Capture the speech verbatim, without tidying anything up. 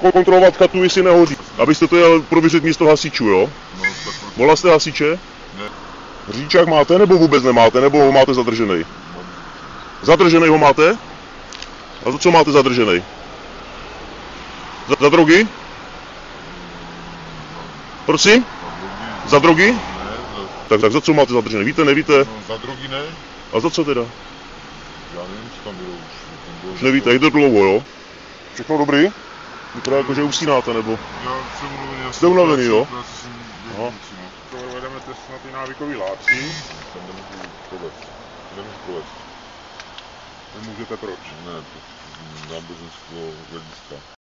kontrolovat chatu, jestli nehoří. Abyste to jel prověřit místo hasičů, jo? No, tak... Volal jste hasiče? Ne. Řidičák máte, nebo vůbec nemáte, nebo ho máte zadržený? Zadržený ho máte? A za co máte zadržený? Za, za drogy? Prosím? Za drogy? Ne, za... Tak, tak za co máte zadržený? Víte, nevíte? No, za drogy ne. A za co teda? Já nevím, co tam bylo už. Tam bylo Už nevíte, je to dlouho, jo? Všechno dobrý? Vypadá jako, že usínáte, nebo? Já jsem unavený. Jste unavený, jo? Aha. Vedeme test na ty návykové látky. Tam nemůžu provést. Nemůžu provést. Nemůžete proč? Ne, to náboženského hlediska.